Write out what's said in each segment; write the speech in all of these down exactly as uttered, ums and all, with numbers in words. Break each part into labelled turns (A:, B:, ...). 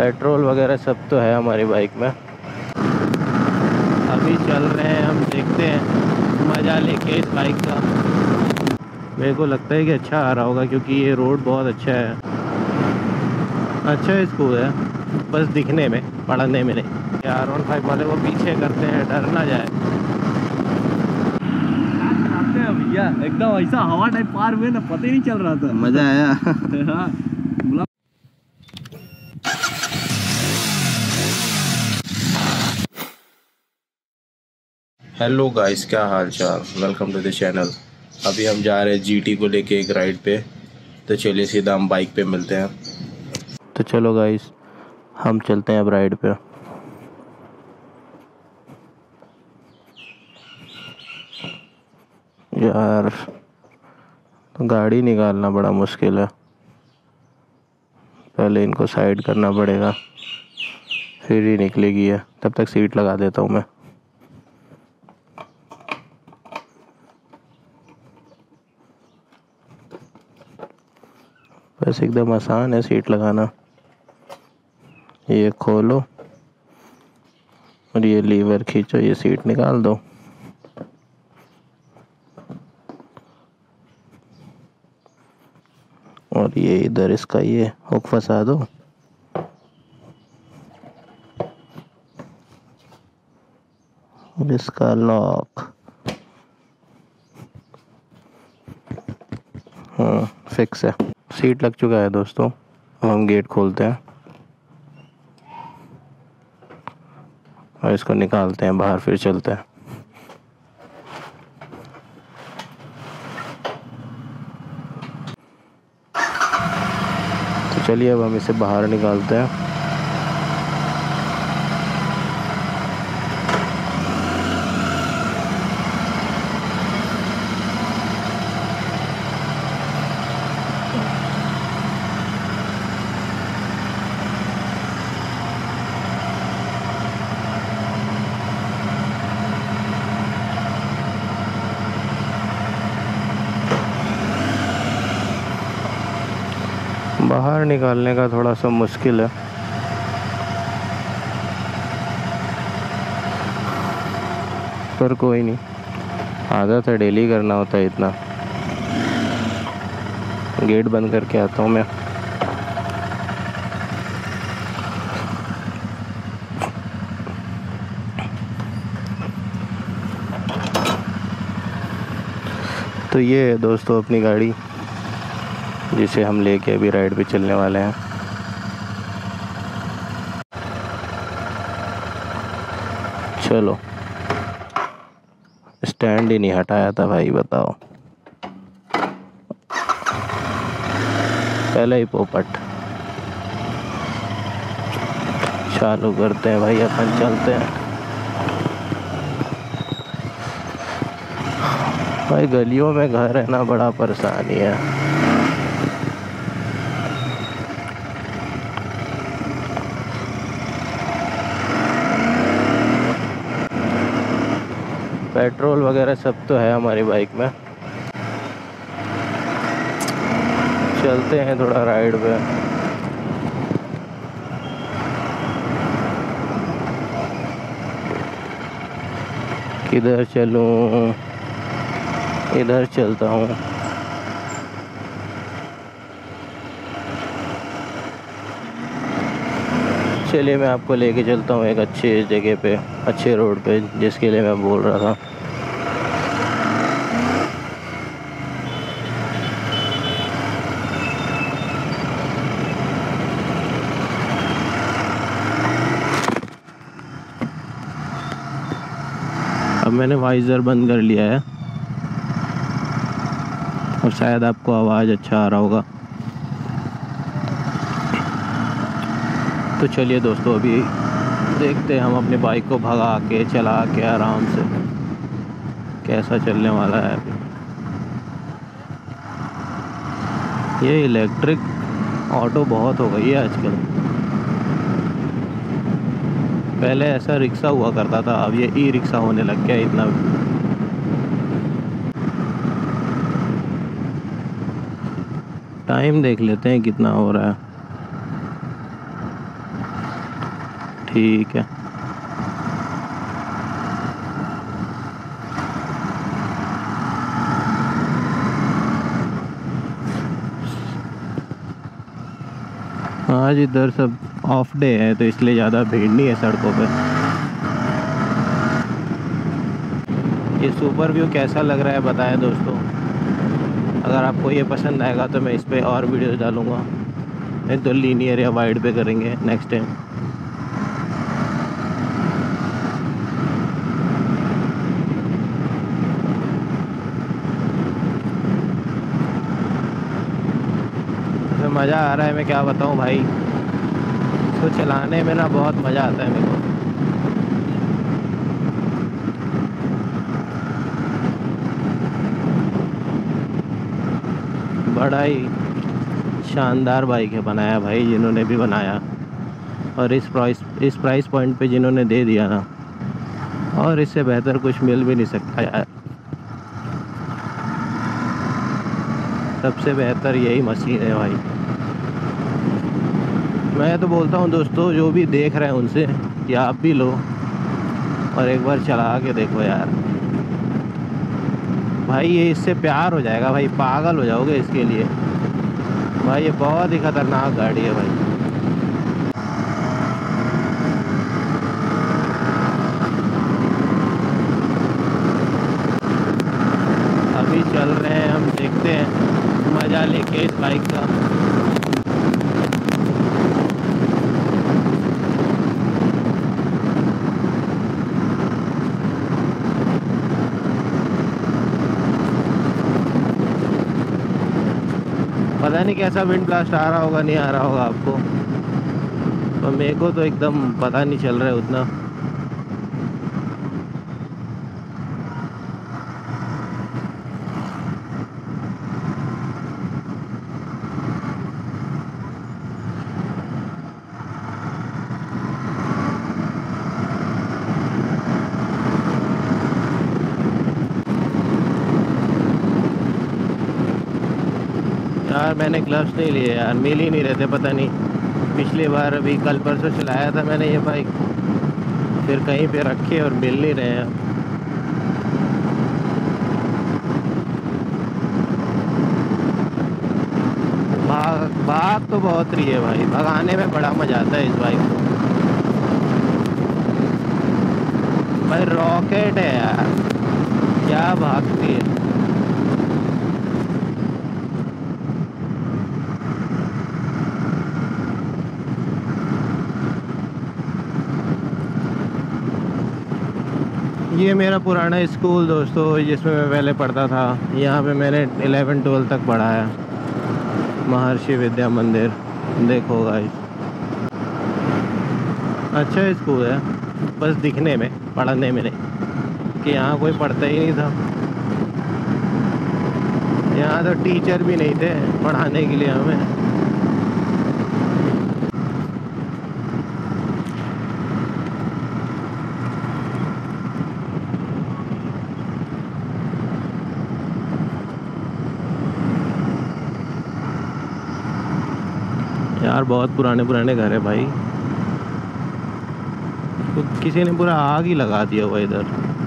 A: Petrol वगैरह सब तो है हमारी बाइक में। अभी चल रहे हैं हम, देखते हैं मज़ा लेके इस बाइक का। मेरे को लगता है कि अच्छा आ रहा होगा क्योंकि ये रोड बहुत अच्छा है। अच्छा स्कूल है, बस दिखने में, पढ़ने में नहीं। यार वन फाइव वाले वो पीछे करते हैं, डर ना जाए।
B: भैया एकदम ऐसा हवा टाइप पार हुए ना, पता ही नहीं चल रहा था।
A: मज़ा आया।
B: हाँ।
A: हेलो गाइस, क्या हाल चाल, वेलकम टू द चैनल। अभी हम जा रहे हैं जीटी को लेके एक राइड पे, तो चलिए सीधा हम बाइक पे मिलते हैं। तो चलो गाइस, हम चलते हैं अब राइड पे। यार गाड़ी निकालना बड़ा मुश्किल है, पहले इनको साइड करना पड़ेगा फिर ही निकलेगी है। तब तक सीट लगा देता हूँ मैं। बस एकदम आसान है सीट लगाना। ये खोलो और ये लीवर खींचो, ये सीट निकाल दो। और ये इधर इसका ये हुक फंसा दो। और इसका लॉक। हाँ, फिक्स है। सीट लग चुका है दोस्तों। अब हम गेट खोलते हैं और इसको निकालते हैं बाहर, फिर चलते हैं। तो चलिए अब हम इसे बाहर निकालते हैं। बाहर निकालने का थोड़ा सा मुश्किल है, पर कोई नहीं, आदत है, डेली करना होता है इतना। गेट बंद करके आता हूँ मैं। तो ये है दोस्तों अपनी गाड़ी, जिसे हम लेके अभी राइड पे चलने वाले हैं। चलो, स्टैंड ही नहीं हटाया था भाई, बताओ। पहले ही पोपट। चालू करते हैं भाई, अपन चलते हैं भाई। गलियों में घर है ना, बड़ा परेशानी है। पेट्रोल वगैरह सब तो है हमारी बाइक में। चलते हैं थोड़ा राइड पे। किधर चलूं? इधर चलता हूँ। चलिए मैं आपको लेके चलता हूँ एक अच्छी जगह पे, अच्छे रोड पे, जिसके लिए मैं बोल रहा था। अब मैंने वाइज़र बंद कर लिया है और शायद आपको आवाज़ अच्छा आ रहा होगा। तो चलिए दोस्तों, अभी देखते हैं हम अपनी बाइक को भगा के, चला के आराम से कैसा चलने वाला है अभी। ये इलेक्ट्रिक ऑटो बहुत हो गई है आजकल। पहले ऐसा रिक्शा हुआ करता था, अब ये ई रिक्शा होने लग गया इतना। टाइम देख लेते हैं कितना हो रहा है। ठीक है। आज इधर सब ऑफ डे है तो इसलिए ज़्यादा भीड़ नहीं है सड़कों पे। ये सुपर व्यू कैसा लग रहा है बताएं दोस्तों। अगर आपको ये पसंद आएगा तो मैं इस पर और वीडियो डालूँगा। एक तो लीनियर या वाइड पे करेंगे नेक्स्ट टाइम। तो मज़ा आ रहा है, मैं क्या बताऊँ भाई। इसको चलाने में ना बहुत मज़ा आता है मेरे को। बड़ा ही शानदार बाइक है बनाया भाई जिन्होंने भी बनाया, और इस प्राइस इस प्राइस पॉइंट पे जिन्होंने दे दिया ना, और इससे बेहतर कुछ मिल भी नहीं सकता यार। सबसे बेहतर यही मशीन है भाई। मैं तो बोलता हूँ दोस्तों, जो भी देख रहे हैं उनसे कि आप भी लो और एक बार चला के देखो यार भाई। ये इससे प्यार हो जाएगा भाई, पागल हो जाओगे इसके लिए भाई। ये बहुत ही ख़तरनाक गाड़ी है भाई। अभी चल रहे हैं हम, देखते हैं मज़ा लेके इस बाइक का। पता नहीं कैसा विंड ब्लास्ट आ रहा होगा, नहीं आ रहा होगा आपको, पर मेरे को तो एकदम पता नहीं चल रहा है उतना। यार मैंने ग्लव्स नहीं लिए यार, मिल ही नहीं रहते। पता नहीं पिछली बार अभी कल परसों चलाया था मैंने ये बाइक, फिर कहीं पे रखे और मिल नहीं रहे हैं। भाग भाग तो बहुत रही है भाई, भगाने में बड़ा मजा आता है इस बाइक को भाई। रॉकेट है यार, क्या भागती है। ये मेरा पुराना स्कूल दोस्तों, जिसमें मैं पहले पढ़ता था। यहाँ पे मैंने इलेवन ट्वेल्थ तक पढ़ा है, महर्षि विद्या मंदिर। देखो गाइस, अच्छा स्कूल है, बस दिखने में, पढ़ने में नहीं, कि यहाँ कोई पढ़ता ही नहीं था। यहाँ तो टीचर भी नहीं थे पढ़ाने के लिए हमें। यार बहुत पुराने पुराने घर है भाई, तो किसी ने पूरा आग ही लगा दिया हुआ इधर।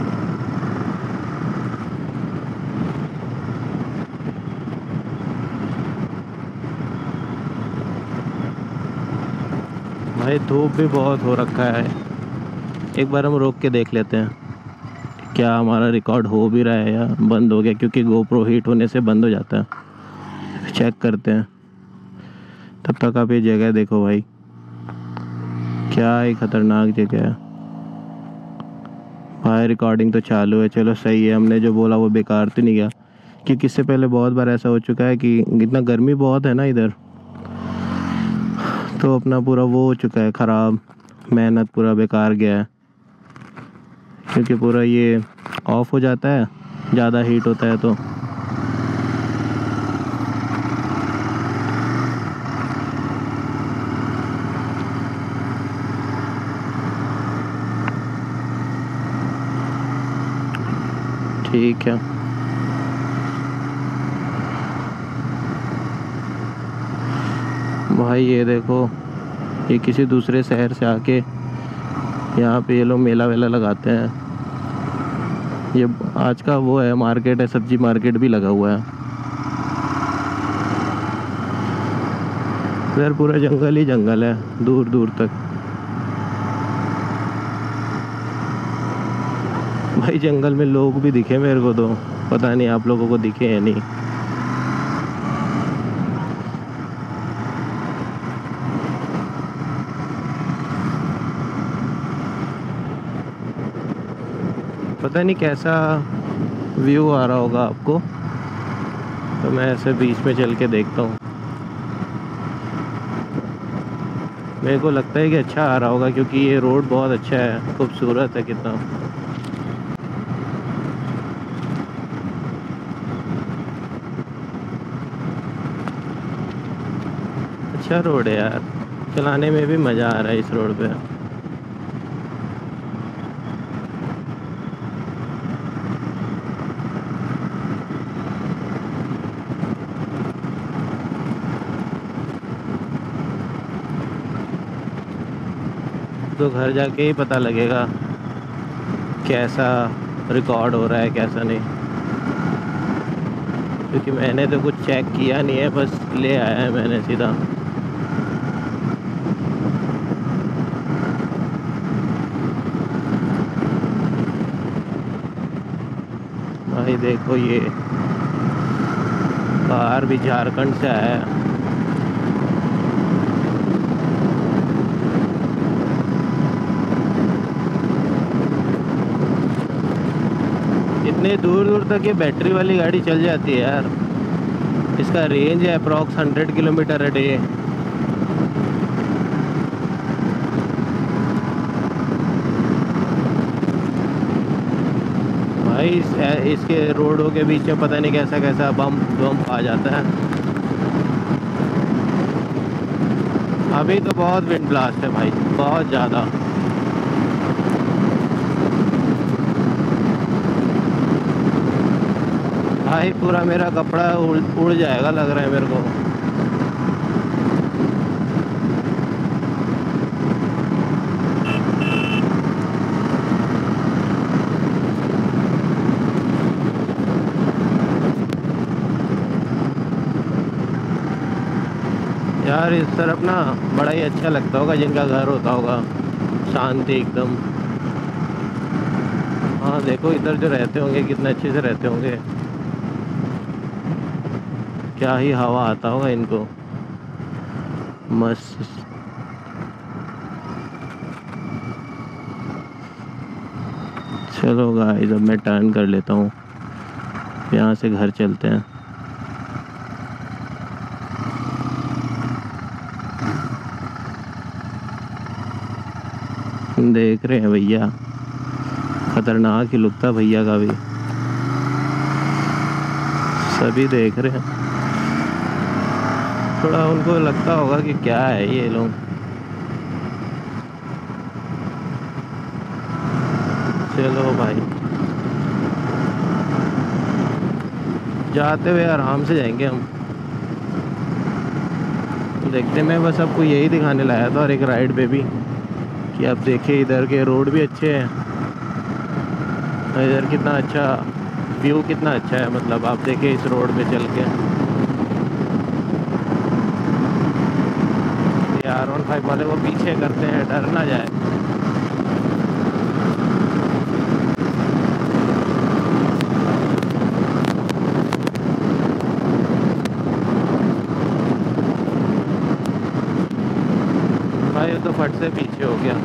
A: भाई धूप भी बहुत हो रखा है। एक बार हम रोक के देख लेते हैं क्या हमारा रिकॉर्ड हो भी रहा है या बंद हो गया, क्योंकि गोप्रो हीट होने से बंद हो जाता है। चेक करते हैं। तब तक आप ये जगह देखो भाई, क्या ही खतरनाक जगह है भाई। रिकॉर्डिंग तो चालू है, चलो सही है। हमने जो बोला वो बेकार तो नहीं गया, क्योंकि इससे पहले बहुत बार ऐसा हो चुका है कि इतना गर्मी बहुत है ना इधर, तो अपना पूरा वो हो चुका है ख़राब, मेहनत पूरा बेकार गया है। क्योंकि पूरा ये ऑफ हो जाता है, ज़्यादा हीट होता है तो। ठीक है, भाई ये देखो, ये किसी दूसरे शहर से आके यहाँ पे ये लोग मेला वेला लगाते हैं। ये आज का वो है, मार्केट है, सब्जी मार्केट भी लगा हुआ है। इधर पूरा जंगल ही जंगल है दूर दूर तक। भाई जंगल में लोग भी दिखे मेरे को, तो पता नहीं आप लोगों को दिखे या नहीं। पता नहीं कैसा व्यू आ रहा होगा आपको, तो मैं ऐसे बीच में चल के देखता हूँ। मेरे को लगता है कि अच्छा आ रहा होगा, क्योंकि ये रोड बहुत अच्छा है, खूबसूरत है कितना। अच्छा रोड है यार, चलाने में भी मज़ा आ रहा है इस रोड पे। तो घर जाके ही पता लगेगा कैसा रिकॉर्ड हो रहा है कैसा नहीं, क्योंकि मैंने तो कुछ चेक किया नहीं है, बस ले आया है मैंने सीधा। भाई देखो ये कार भी झारखंड से आया है। इतने दूर दूर तक ये बैटरी वाली गाड़ी चल जाती है यार। इसका रेंज है approx hundred kilometre a day. भाई इस, इसके रोडों के बीच में पता नहीं कैसा कैसा बम बम आ जाता है। अभी तो बहुत विंड ब्लास्ट है भाई, बहुत ज़्यादा। भाई पूरा मेरा कपड़ा उड़ उड़ जाएगा लग रहा है मेरे को। यार इस तरफ ना बड़ा ही अच्छा लगता होगा जिनका घर होता होगा, शांति एकदम। हाँ देखो इधर जो रहते होंगे कितने अच्छे से रहते होंगे, क्या ही हवा आता होगा इनको, मस्त। चलो गाइस अब मैं टर्न कर लेता हूँ, यहाँ से घर चलते हैं। देख रहे हैं भैया, खतरनाक ही लुक था भैया का भी, सभी देख रहे हैं। थोड़ा उनको लगता होगा कि क्या है ये लोग। चलो भाई जाते हुए आराम से जाएंगे हम। देखते, मैं बस आपको यही दिखाने लाया था और एक राइड पे भी कि आप देखिए इधर के रोड भी अच्छे हैं, इधर कितना अच्छा व्यू, कितना अच्छा है। मतलब आप देखिए इस रोड पे चल के, आर वन फाइव वाले को पीछे करते हैं, डर ना जाए। भाई तो फट से पीछे हो गया,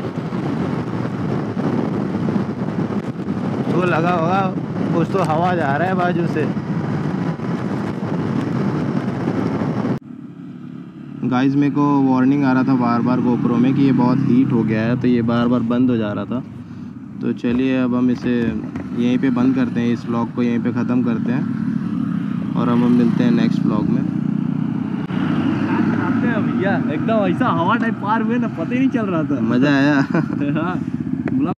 A: तो लगा होगा कुछ तो हवा जा रहा है बाजू से। गाइस मेरे को वार्निंग आ रहा था बार बार गोप्रो में कि ये बहुत हीट हो गया है, तो ये बार बार बंद हो जा रहा था। तो चलिए अब हम इसे यहीं पे बंद करते हैं, इस व्लॉग को यहीं पे ख़त्म करते हैं और हम मिलते हैं नेक्स्ट व्लॉग में।
B: भैया एकदम ऐसा हवा टाइप पार हुए ना, पता ही नहीं चल रहा था।
A: मज़ा आया।
B: हाँ